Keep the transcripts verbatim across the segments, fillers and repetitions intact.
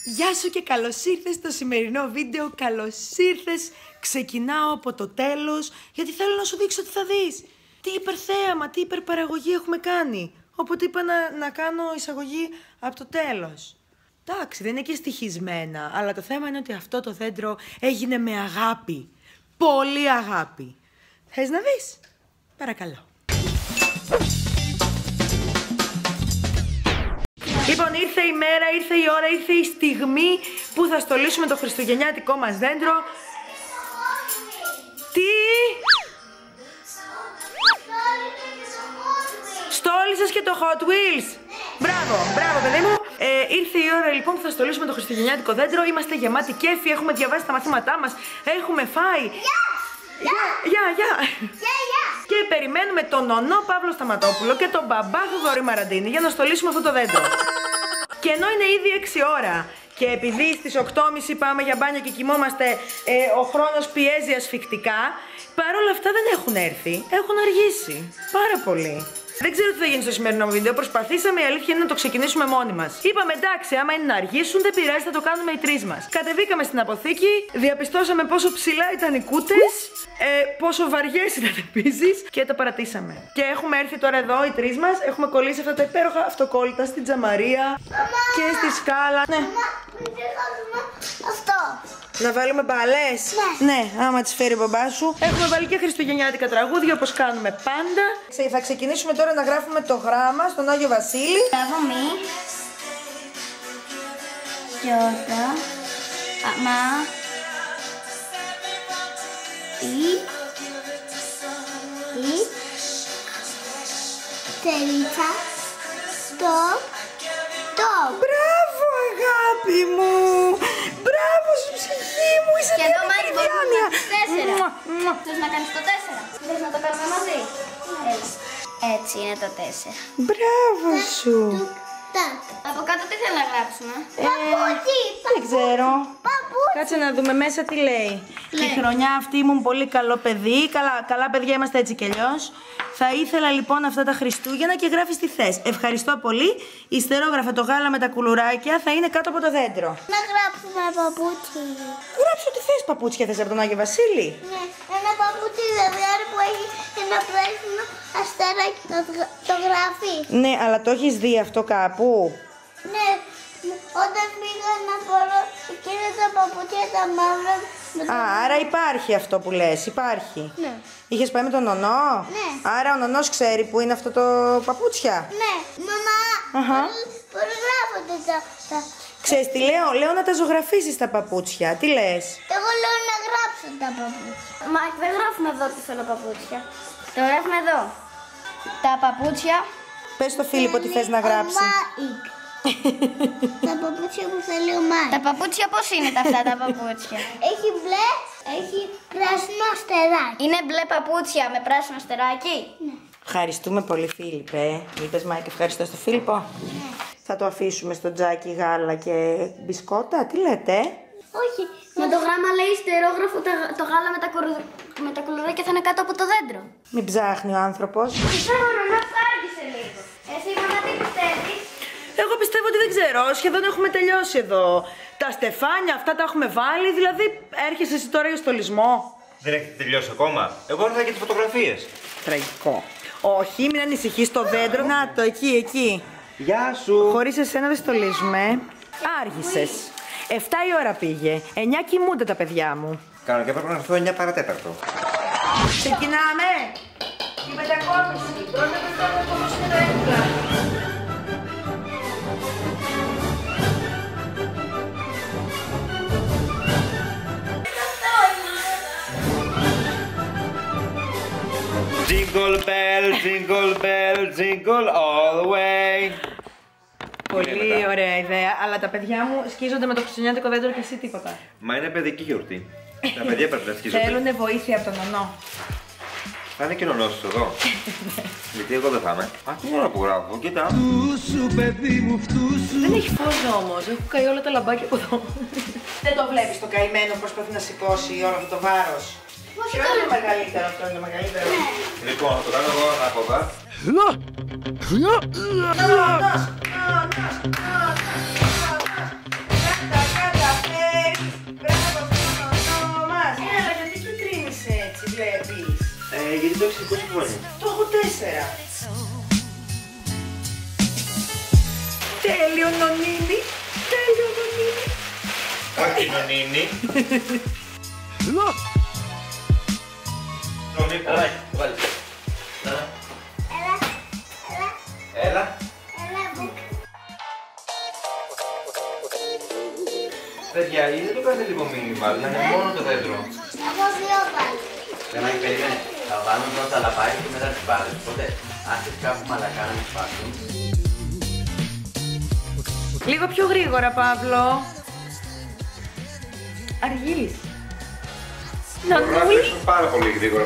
Γεια σου και καλώς ήρθες στο σημερινό βίντεο. Καλώς ήρθες. Ξεκινάω από το τέλος, γιατί θέλω να σου δείξω τι θα δεις. Τι υπερθέαμα, τι υπερπαραγωγή έχουμε κάνει. Οπότε είπα να, να κάνω εισαγωγή από το τέλος. Εντάξει, δεν είναι και στοιχισμένα, αλλά το θέμα είναι ότι αυτό το δέντρο έγινε με αγάπη. Πολύ αγάπη. Θες να δεις? Παρακαλώ. Λοιπόν, ήρθε η μέρα, ήρθε η ώρα, ήρθε η στιγμή που θα στολίσουμε το χριστουγεννιάτικό μας δέντρο. Τι? Στόλισες και το Hot Wheels. Μπράβο, μπράβο παιδί μου. ε, Ήρθε η ώρα λοιπόν που θα στολίσουμε το χριστουγεννιάτικο δέντρο. Είμαστε γεμάτοι κέφι, έχουμε διαβάσει τα μαθήματά μας, έχουμε φάει. Γεια, γεια, γεια. Και περιμένουμε τον νονό Παύλο Σταματόπουλο και τον μπαμπά Θοδωρή Μαραντίνη για να στολίσουμε αυτό το δέντρο. Και ενώ είναι ήδη έξι ώρα και επειδή στις οκτώ και μισή πάμε για μπάνιο και κοιμόμαστε, ε, ο χρόνος πιέζει ασφικτικά, παρόλα αυτά δεν έχουν έρθει, έχουν αργήσει πάρα πολύ. Δεν ξέρω τι θα γίνει στο σημερινό βίντεο. Προσπαθήσαμε, η αλήθεια είναι να το ξεκινήσουμε μόνοι μας. Είπαμε εντάξει, άμα είναι να αργήσουν, δεν πειράζει, θα το κάνουμε οι τρεις μας. Κατεβήκαμε στην αποθήκη, διαπιστώσαμε πόσο ψηλά ήταν οι κούτες, ε, πόσο βαριές ήταν επίσης και τα παρατήσαμε. Και έχουμε έρθει τώρα εδώ οι τρεις μας, έχουμε κολλήσει αυτά τα υπέροχα αυτοκόλλητα στην τζαμαρία και στη σκάλα. Ναι. Αυτό. Να βάλουμε μπαλές. Ναι. Ναι, άμα τις φέρει ο μπαμπάς σου. Έχουμε βάλει και χριστουγεννιάτικα τραγούδια όπως κάνουμε πάντα. Θα ξεκινήσουμε τώρα να γράφουμε το γράμμα στον Άγιο Βασίλη. Μπράβο μη. Γιώτα. Μα. Ή. Ή. Τελίτσα. Το. Το. Μπράβο αγάπη μου. Μπράβο σου ψυχή μου. Είσαι και εδώ μάτι μπορούμε να τέσσερα. Θες να κάνεις το τέσσερα? Θες να το κάνουμε μαζί? Έλα. Έτσι είναι το τέσσερα. Μπράβο σου. Από κάτω τι θέλω να γράψουμε? Ε, Παπούτσι. Δεν ξέρω. Παπούτσι. Κάτσε να δούμε μέσα τι λέει. Τη χρονιά αυτή ήμουν πολύ καλό παιδί. Καλά, καλά παιδιά είμαστε έτσι κι αλλιώς. Θα ήθελα λοιπόν αυτά τα Χριστούγεννα και γράφεις τι θες. Ευχαριστώ πολύ. Ιστερόγραφα το γάλα με τα κουλουράκια θα είναι κάτω από το δέντρο. Να γράψουμε παπούτσι. Γράψε ό,τι θες. Παπούτσια θες από τον Άγιο Βασίλη? Ναι, ένα παπούτσι δεδομένο που έχει ένα πράσινο αστεράκι το, το γράφει. Ναι, αλλά το έχεις δει αυτό κάπου? Ναι, όταν πήγα να φορώ εκείνα τα παπούτσια τα μαύρα. Α, άρα υπάρχει αυτό που λες, υπάρχει. Ναι. Είχες πάει με τον νονό? Ναι. Άρα ο νονός ξέρει που είναι αυτό το παπούτσια? Ναι, μαμά, Αχα. πώς γράφονται τα, τα... Ξέρεις τι λέω, λέω να τα ζωγραφίσεις τα παπούτσια, τι λες? Εγώ λέω να γράψω τα παπούτσια. Μα δεν γράφουμε εδώ τι θέλω παπούτσια. Το γράφουμε εδώ. Τα παπούτσια. Πες στο Φίλιππο τι θες να γράψει. Τα παπούτσια που θέλει ο Μάικ. Τα παπούτσια πώς είναι τα αυτά τα παπούτσια? Έχει μπλε, έχει πράσινο αστεράκι. Είναι μπλε παπούτσια με πράσινο αστεράκι? Ναι. Ευχαριστούμε πολύ Φίλιππε. Είπες Μάικ ευχαριστώ στο Φίλιππο? Ναι. Θα το αφήσουμε στο τζάκι γάλα και μπισκότα, τι λέτε? Όχι, με το γράμμα λέει ιστερόγραφο το γάλα με τα, κορου... με τα κουλουράκια θα είναι κάτω από το δέντρο. Μην ψάχνει ο άνθρωπος. Πιστεύω να μας άργησε λίγο. Εσύ μάνα τι πιστεύεις? Εγώ πιστεύω ότι δεν ξέρω, σχεδόν έχουμε τελειώσει εδώ. Τα στεφάνια αυτά τα έχουμε βάλει, δηλαδή έρχεσαι εσύ τώρα για στολισμό? Δεν έχετε τελειώσει ακόμα? Εγώ ήρθα και τις φωτογραφίες. Τραγικό. Όχι, μην ανησυχείς, το δέντρο. Να το, εκεί, εκεί. Γεια σου. Χωρίς εσένα δεν στολίζουμε. Άργησες. Εφτά η ώρα πήγε. Εννιά κοιμούνται τα παιδιά μου. Κάνω και πρέπει να έρθω εννιά παρατέταρτο. Ξεκινάμε. Η μετακόμιση. Πρώτα πρέπει να κομίσουμε τα έπιπλα. Jingle bell, jingle bell, jingle all the way. Πολύ ωραία ιδέα, αλλά τα παιδιά μου σκίζονται με το χριστουγεννιάτικο δέντρο και εσύ τίποτα. Μα είναι παιδική γιορτή. Τα παιδιά πρέπει να σκίζονται. Θέλουνε βοήθεια από τον νονό. Θα είναι και νονός σου εδώ. Γιατί εγώ δεν θα είμαι. Α, τι ώρα που γράφω, κοίτα. Δεν έχει φως όμως, έχω καεί όλα τα λαμπάκια από εδώ. Δεν το βλέπεις το καημένο που προσπαθεί να σηκώσει όλο αυτό το βάρος? Ποιο είναι το μεγαλύτερο, αυτό είναι το μεγαλύτερο? Λοιπόν, θα το κάνω εγώ ανάποδα. Νονός, νονός, νονός, νονός. σηκώσει τη φωνή. Το έχω τέσσερα. Τέλειο νονίνι. Τέλειο νονίνι. Όχι νονίνι. Νομί, καλά, βάλεις. Έλα. Έλα. Έλα. Έλα. Παιδιά, γιατί δεν το κάνετε λίγο μήνυμα, να είναι μόνο το δέντρο. Εγώ δύο πάλι. Περνάει, περίμενε. Θα βάλουμε πρώτα τα λαπάκια και μετά τις μπάλες. Οπότε, άσε κάπου μαλακά να μην σπάσουν. Λίγο πιο γρήγορα, Παύλο. Αργείς. Μπορώ να αφήσω πάρα πολύ γρήγορα.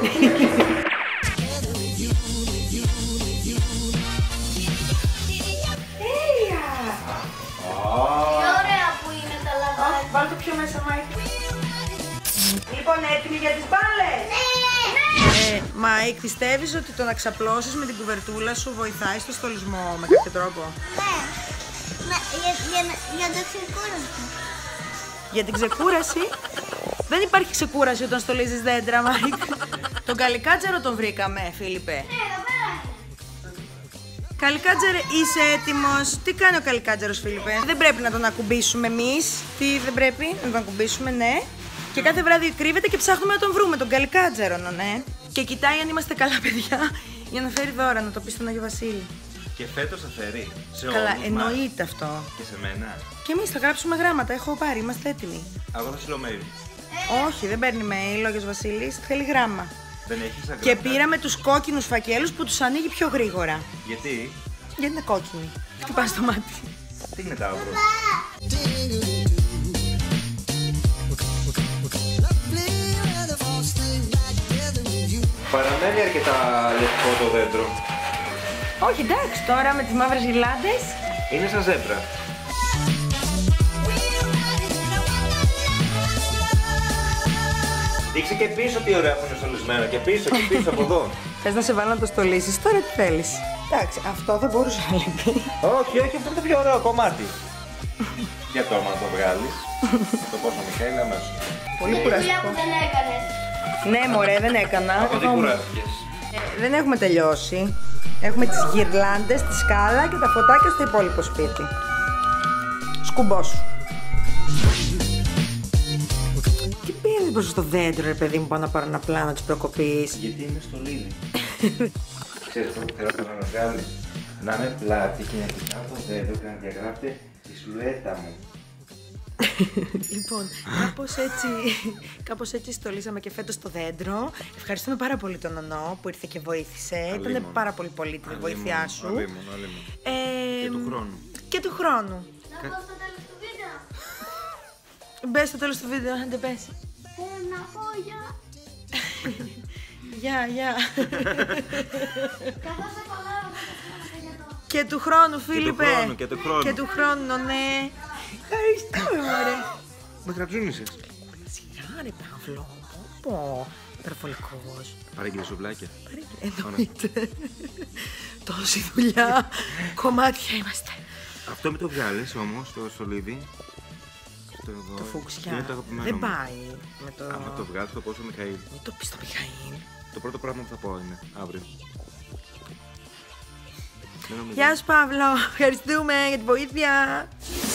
Τέλεια. Τι ωραία που είναι τα λαβάκια. Βάλ' το πιο μέσα, Μάικ. Λοιπόν, έτοιμοι για τις μπάλες. Ναι. Ε, Μάικ, πιστεύεις ότι το να ξαπλώσεις με την κουβερτούλα σου βοηθάει στο στολισμό με κάποιο τρόπο? Ναι. Ναι, για, για, για το ξεκούρασμα. Για την ξεκούραση. Δεν υπάρχει ξεκούραση όταν στολίζεις δέντρα, Μάικ. Τον καλικάτζερο τον βρήκαμε, Φίλιππε. Ναι, εδώ πέρα. Καλικάτζερε, είσαι έτοιμος? Τι κάνει ο καλικάτζερος, Φίλιππε? Δεν πρέπει να τον ακουμπήσουμε εμείς. Τι δεν πρέπει να τον ακουμπήσουμε, ναι. Και κάθε βράδυ κρύβεται και ψάχνουμε να τον βρούμε, τον καλικάτζερο, ναι. Και κοιτάει αν είμαστε καλά παιδιά για να φέρει δώρα, να το πει στον Άγιο Βασίλη. Και φέτος θα φέρει σε όλους Καλά, μας. εννοείται αυτό. Και σε μένα. Και εμείς θα γράψουμε γράμματα, έχω πάρει, είμαστε έτοιμοι. Εγώ θα στείλω mail. Όχι, δεν παίρνει mail ο Άγιος Βασίλης, θέλει γράμμα. Δεν έχεις αγγλικά. Και πήραμε τους κόκκινους φακέλους που τους ανοίγει πιο γρήγορα. Γιατί? Γιατί είναι κόκκινοι. Χτυπάς το μάτι. Τι είναι τα άβρο. Παραμένει αρκετά λευκό το δέντρο. Όχι, εντάξει, τώρα με τις μαύρες γυρλάντες. Είναι σαν ζέμπρα. Δείξε και πίσω τι ωραία που είναι στολισμένο. Και πίσω και πίσω από εδώ. Θες να σε βάλω να το στολίσεις, τώρα τι θέλεις? Εντάξει, αυτό δεν μπορούσε να λείπει. Όχι, όχι, αυτό είναι το πιο ωραίο κομμάτι. Για το να το βγάλεις. Το πόσο Μιχαήλ αμέσως. Πολύ Είναι η δουλειά κουραστικό. που δεν έκανες. Ναι, μωρέ, δεν έκανα. Από τι Εγώ- κουράστηκες? Ε, δεν έχουμε τελειώσει. Έχουμε τις γυρλάντες, τη σκάλα και τα φωτάκια στο υπόλοιπο σπίτι. Σκουμπό σου. Τι πήρες μπροστά στο δέντρο, ρε παιδί μου, πάω να πάρω ένα πλάνο της προκοπής. Γιατί είμαι στο λίδι. Ξέρεις αυτό που θέλω να βγάλεις? Να είμαι πλάτη και να κοιτάω το δέντρο και να διαγράφετε τη σουλέτα μου. Λοιπόν, κάπως έτσι, κάπως έτσι στολίσαμε και φέτος το δέντρο. Ευχαριστούμε πάρα πολύ τον Νονό που ήρθε και βοήθησε. Ήταν Αλίμονο. πάρα πολύ πολύτιμη η βοήθειά σου. Αλίμονο, αλίμονο. Ε, Και του χρόνου. Και του χρόνου. Να πω στο τέλος του βίντεο. Μπες στο τέλος του βίντεο, αν δεν πες. Θέλω να πω γεια. Γεια, γεια. Καθώς σε κολλάω για το. Και του χρόνου, Φίλιππε. χρόνου, και του χρόνου. Και του χρόνου, ναι. Ευχαριστούμε, μωρέ. Με γραψούνισες. Σιγά, ρε Παύλο. Πω, υπερβολικός. Πάρε και σουβλάκια. Εννοείται. Τόση δουλειά. Κομμάτια είμαστε. Αυτό μην το βγάλεις όμως, το σολίδι. Το, εδώ, Το φούξια. είναι το αγαπημένο Δεν μου. πάει με το... Άμα το βγάλεις το πω στο Μιχαήλ. Μην το πεις στο Μιχαήλ. Το πρώτο πράγμα που θα πω είναι αύριο. Δεν νομίζω. Γεια σου Παύλο. Ευχαριστούμε για την βοήθεια.